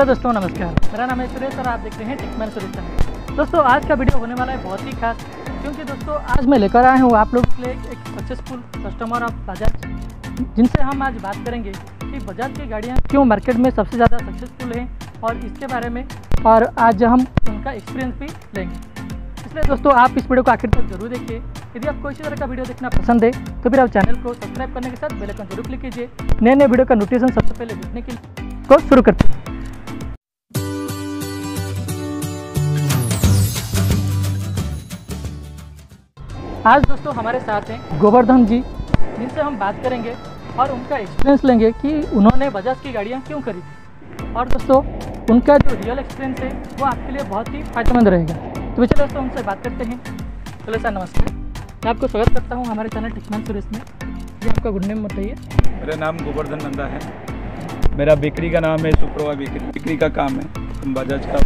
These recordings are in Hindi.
तो दोस्तों नमस्कार, मेरा नाम है सुरेश और आप देख रहे हैं टेकमैन सुरेश चैनल। दोस्तों आज का वीडियो होने वाला है बहुत ही खास, क्योंकि दोस्तों आज मैं लेकर आया हूँ आप लोगों के लिए एक सक्सेसफुल कस्टमर ऑफ बजाज, जिनसे हम आज बात करेंगे कि बजाज की गाड़ियाँ क्यों मार्केट में सबसे ज़्यादा सक्सेसफुल हैं और इसके बारे में, और आज हम उनका एक्सपीरियंस भी लेंगे। इसलिए दोस्तों आप इस वीडियो को आखिर तक जरूर देखिए। यदि आपको इसी तरह का वीडियो देखना पसंद है तो फिर आप चैनल को सब्सक्राइब करने के साथ बेल आइकन जरूर क्लिक कीजिए। नए नए वीडियो का नोटिफिकेशन सबसे पहले देखने के लिए को शुरू करते हैं। आज दोस्तों हमारे साथ हैं गोवर्धन जी, जिनसे हम बात करेंगे और उनका एक्सपीरियंस लेंगे कि उन्होंने बजाज की गाड़ियाँ क्यों खरीदी, और दोस्तों उनका जो रियल एक्सपीरियंस है वो आपके लिए बहुत ही फायदेमंद रहेगा। तो चलिए दोस्तों उनसे बात करते हैं। चलो सर नमस्कार, मैं आपको स्वागत करता हूँ हमारे चैनल टेकमैन सुरेश में। ये आपका गुड नेम बताइए। मेरा नाम गोवर्धन नंदा है। मेरा बेकरी का नाम है सुप्रवा बेकरी। बेकरी का काम है, हम बजाज का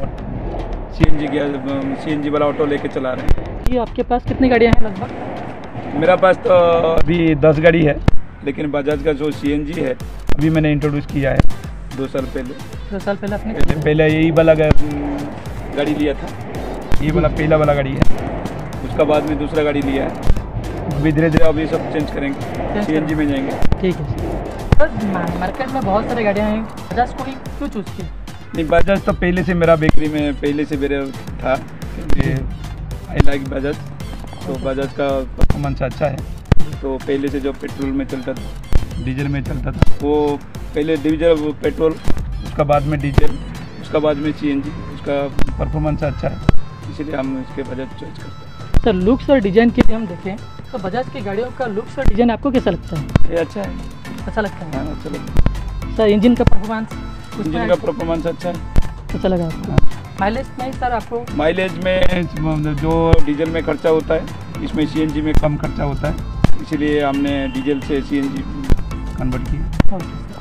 सीएनजी वाला ऑटो लेके चला रहे हैं। ये आपके पास कितनी गाड़ियाँ हैं लगभग? मेरा पास तो अभी 10 गाड़ी है, लेकिन बजाज का जो सीएनजी है अभी मैंने इंट्रोड्यूस किया है 2 साल पहले। 2 साल पहले आपने पहले यही वाला गाड़ी लिया था, ये वाला पहला वाला गाड़ी है। उसका बाद में दूसरा गाड़ी लिया है। अभी धीरे धीरे अभी सब चेंज करेंगे, सीएनजी में जाएंगे। ठीक है सर, मार्केट में बहुत सारी गाड़ियाँ हैं, बजाज को ही क्यों चूज़ किया? नहीं, बजाज तो पहले से मेरा बेकरी में पहले से मेरे था, क्योंकि आई लाइक बजाज। तो बजाज का परफॉर्मेंस अच्छा है। तो पहले से जो पेट्रोल में चलता था, डीजल में चलता था, वो पहले डीजल पेट्रोल, उसका बाद में डीजल, उसका बाद में सीएनजी, उसका परफॉर्मेंस अच्छा है, इसलिए हम इसके बजाज चॉइस करते हैं। सर लुक्स और डिज़ाइन के लिए हम देखें तो बजाज की गाड़ियों का लुक्स और डिज़ाइन आपको कैसा लगता है? ये अच्छा है। अच्छा लगता है? हाँ, अच्छा लगता है। सर इंजन का परफॉर्मेंस? इंजन का परफॉर्मेंस अच्छा है। अच्छा लगा आपको? माइलेज में सर आपको? माइलेज में जो डीजल में खर्चा होता है, इसमें सीएनजी में कम खर्चा होता है, इसीलिए हमने डीजल से सीएनजी कन्वर्ट किया।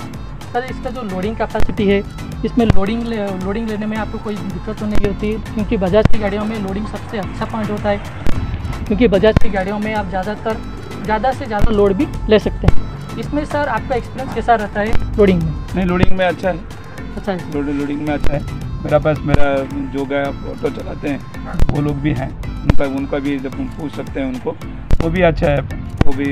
सर इसका जो लोडिंग कैपेसिटी है, इसमें लोडिंग लेने में आपको कोई दिक्कत तो नहीं होती, क्योंकि बजाज की गाड़ियों में लोडिंग सबसे अच्छा पॉइंट होता है, क्योंकि बजाज की गाड़ियों में आप ज़्यादा से ज़्यादा लोड भी ले सकते हैं। इसमें सर आपका एक्सपीरियंस कैसा रहता है लोडिंग में? नहीं, लोडिंग में अच्छा है। अच्छा है, लोडिंग में अच्छा है। मेरा जो गया ऑटो चलाते हैं वो लोग भी हैं, उनका भी जब पूछ सकते हैं उनको, वो भी अच्छा है, वो भी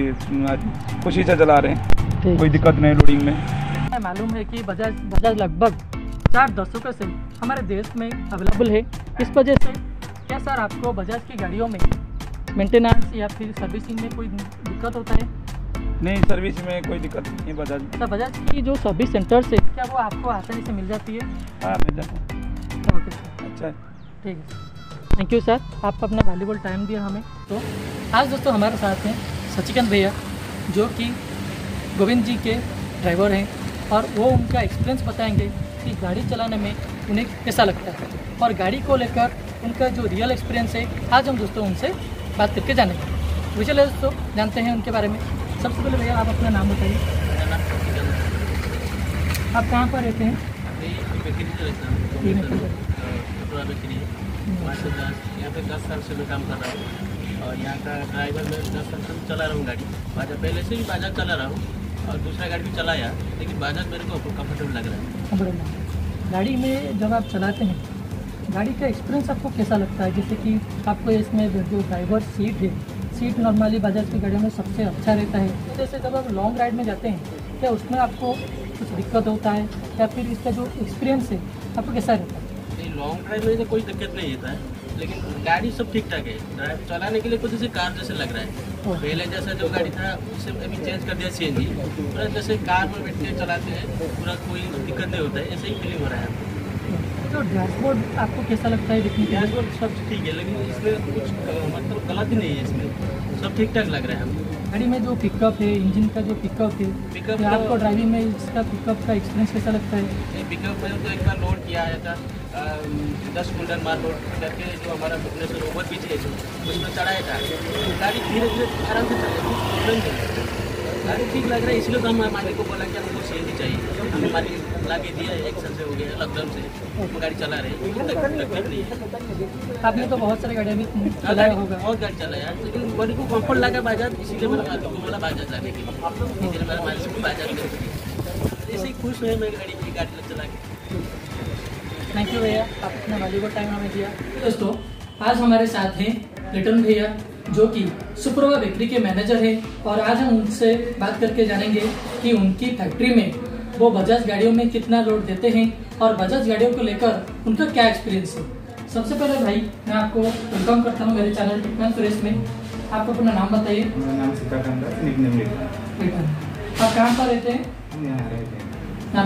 खुशी से चला रहे हैं, कोई दिक्कत नहीं लोडिंग में। मालूम है कि बजाज लगभग 4 दशकों से हमारे देश में अवेलेबल है। इस वजह से क्या सर आपको बजाज की गाड़ियों में मेंटेनेंस या फिर सर्विसिंग में कोई दिक्कत होता है? नहीं, सर्विस में कोई दिक्कत नहीं बजाज। तो बजाज की जो सर्विस सेंटर्स है क्या वो आपको आसानी से मिल जाती है? हाँ, मिल जाता है। ओके सर, अच्छा है, ठीक है। थैंक यू सर, आप अपना वैल्यूबल टाइम दिया हमें। तो आज दोस्तों हमारे साथ हैं सचिकांत भैया, जो कि गोविंद जी के ड्राइवर हैं, और वो उनका एक्सपीरियंस बताएंगे कि गाड़ी चलाने में उन्हें कैसा लगता है, और गाड़ी को लेकर उनका जो रियल एक्सपीरियंस है आज हम दोस्तों उनसे बात करके जानेंगे। तो चलिए दोस्तों जानते हैं उनके बारे में। सबसे पहले भैया आप अपना नाम बताइए। आप कहाँ पर रहते हैं? यहाँ पे 10 साल से मैं काम कर रहा हूँ, और यहाँ का ड्राइवर में 10 साल से चला रहा हूँ गाड़ी। बाजाज पहले से भी बाजाज चला रहा हूँ, और दूसरा गाड़ी भी चलाया, लेकिन बाजाज मेरे को कंफर्टेबल लग रहा है। गाड़ी में जब आप चलाते हैं, गाड़ी का एक्सपीरियंस आपको कैसा लगता है? जैसे कि आपको इसमें जो ड्राइवर सीट है, सीट नॉर्मली बजाज की गाड़ियों में सबसे अच्छा रहता है। जैसे जब आप लॉन्ग राइड में जाते हैं, क्या उसमें आपको कुछ दिक्कत होता है, या फिर इसका जो एक्सपीरियंस है आपको कैसा रहता है? लॉन्ग ड्राइव में तो कोई दिक्कत नहीं होता है, लेकिन गाड़ी सब ठीक ठाक है। ड्राइव चलाने के लिए कुछ जैसे कार जैसे लग रहा है। पहले जैसा जो गाड़ी था उससे अभी चेंज कर दिया सीएनजी, पूरा जैसे कार में बैठ के चलाते हैं, पूरा कोई दिक्कत नहीं होता है, ऐसे ही फीलिंग हो रहा है। तो डैशबोर्ड आपको कैसा लगता है देखने के? डैशबोर्ड सब ठीक है, लेकिन इसमें कुछ मतलब गलत ही नहीं है, इसमें सब ठीक ठाक लग रहा है हमको। गाड़ी में जो पिकअप है, इंजन का जो पिकअप है, आपको ड्राइविंग में इसका पिकअप का एक्सपीरियंस कैसा लगता है? पिकअप में तो एक बार लोड किया आया था, 10 कुंटल माल लोड करके, जो हमारा भुवनेश्वर ओवर ब्रिज है जो उसमें चढ़ाया था। गाड़ी धीरे धीरे आराम से चल रही, प्रॉब्लम नहीं, गाड़ी ठीक लग रहा है। इसलिए तो हम मालिक को बोला कि हमको सीएनजी चाहिए। हमें मालिक ला के दिया, 1 साल से हो गया लॉकडाउन से हम गाड़ी चला रहे हैं, तकलीफ नहीं है। आपने तो बहुत सारी गाड़ियाँ भी चलाया होगा? बहुत गाड़ी चलाया, लेकिन बॉडी को कंफर्ट लगा बाजाज, इसीलिए मैंने मालिक को बोला बाजाज लाने के लिए, इसलिए मेरा मालिक को बाजाज ले। ऐसे ही खुश हुए मैं गाड़ी चला के। थैंक यू भैया, आप इतना वैल्यूएबल टाइम हमें दिया। दोस्तों आज हमारे साथ हैं लिटन भैया जो कि सुप्रभा बेकरी के मैनेजर हैं और आज हम उनसे बात करके जानेंगे कि उनकी फैक्ट्री में वो बजाज गाड़ियों में कितना लोड देते हैं और बजाज गाड़ियों को लेकर उनका क्या एक्सपीरियंस है। सबसे पहले भाई मैं आपको वेलकम करता हूँ मेरे चैनल टेकमैन सुरेश में। आप अपना नाम बताइए। मेरा नाम सीताकांत है, निकनेम लिटन। आप कहाँ पर रहते हैं? हम यहाँ रहते हैं। यहाँ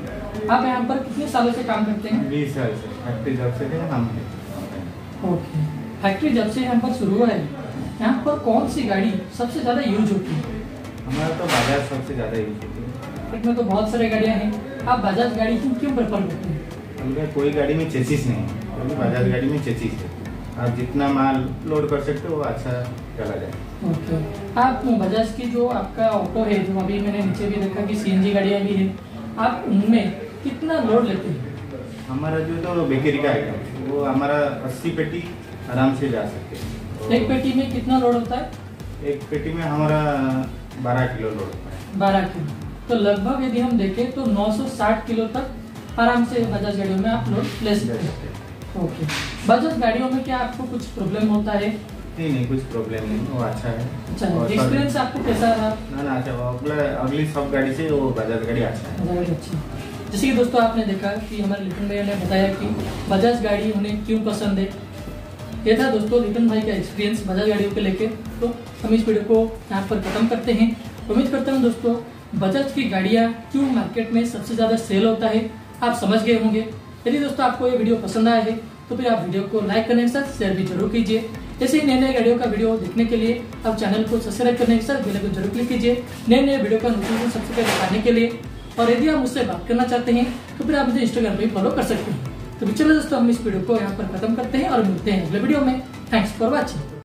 पर आप यहाँ पर कितने सालों से काम करते हैं? 20 साल से फैक्ट्री जब से है हम हैं। ओके, फैक्ट्री जब से यहाँ पर शुरू हुआ है, यहाँ पर कौन सी गाड़ी सबसे ज़्यादा यूज होती है? हमारा तो बजाज सबसे ज़्यादा यूज होती है। इसमें तो बहुत सारे गाड़ियाँ हैं, आप बजाज गाड़ी क्यों प्रेफर करते हैं? उनका कोई गाड़ी में चेसिस नहीं है, क्योंकि बजाज गाड़ी में चेसिस है। आप जितना माल लोड कर सकते हो वो अच्छा चला जाए। ओके, आप बजाज की जो आपका ऑटो है, जो अभी मैंने नीचे भी देखा कि सीएनजी गाड़ियाँ भी है, आप उनमें कितना लोड लेते हैं? हमारा जो तो बेकरी का आइटम वो हमारा 80 पेटी आराम से जा सकते हैं। एक पेटी में कितना लोड होता है? एक पेटी में हमारा 12 किलो लोड होता है। 12 किलो, तो लगभग यदि हम देखें तो 960 किलो तक आराम से बजाज गाड़ियों में आप लोड ले सकते हैं। ओके, बजाज गाड़ियों में क्या आपको कुछ प्रॉब्लम होता है? नहीं, कुछ प्रॉब्लम नहीं, वो अच्छा है। अच्छा, और एक्सपीरियंस आपको कैसा रहा? ना अच्छा, अगली सब गाड़ी से वो बजाज गाड़ी अच्छा है। बजाज गाड़ी अच्छी है। जैसे कि दोस्तों आपने देखा कि हमारे लिटन भैया ने बताया कि बजाज गाड़ी उन्हें क्यों पसंद है। ये था दोस्तों लिटन भाई का एक्सपीरियंस बजाज गाड़ियों को लेके। तो हम इस वीडियो को यहाँ पर खत्म करते हैं। उम्मीद करता हूँ दोस्तों बजाज की गाड़ियाँ क्यों मार्केट में सबसे ज़्यादा सेल होता है आप समझ गए होंगे। यदि दोस्तों आपको ये वीडियो पसंद आया है तो फिर आप वीडियो को लाइक करने के साथ शेयर भी जरूर कीजिए। ऐसे ही नए नए गाड़ियों का वीडियो देखने के लिए आप चैनल को सब्सक्राइब करने के साथ बेल को जरूर क्लिक कीजिए नए नए वीडियो का नोटिफिकेशन सबसे पहले पाने के लिए। और यदि आप मुझसे बात करना चाहते हैं तो फिर आप मुझे इंस्टाग्राम पे फॉलो कर सकते हैं। तो चलो दोस्तों हम इस वीडियो को यहाँ पर खत्म करते हैं और मिलते हैं अगले वीडियो में। Thanks for watching.